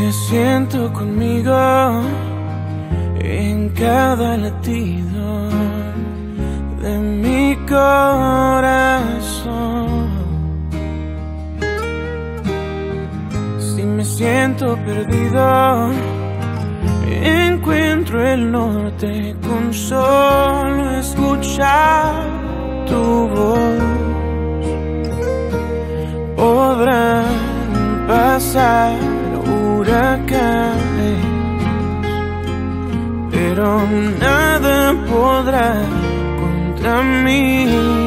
siento conmigo en cada latido de mi corazón. Si me siento perdido, encuentro el norte con solo escuchar tu voz. Podrán pasar huracanes, pero nada podrá contra mí,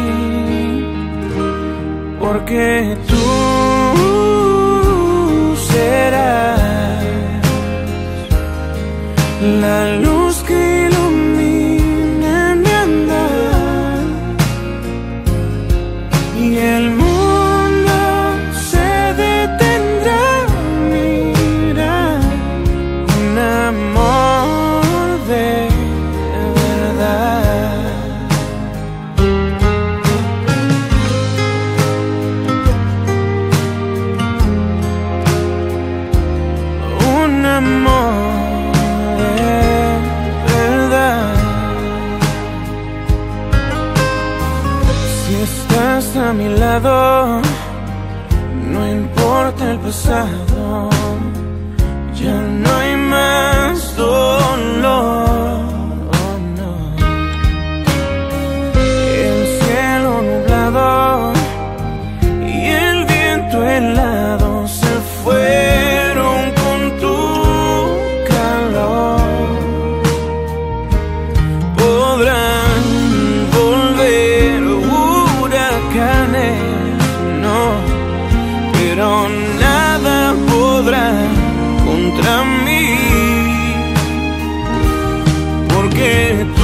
porque tú serás la luz que ilumina mi andar, y el mundo se detendrá a mirar un amor de verdad. Un amor de verdad. Si estás a mi lado, no importa el pasado, ya no hay más dolor, oh no. El cielo nublado y el viento helado se fueron con tu calor. Podrán volver huracanes, no, pero nada podrá contra mí, porque tú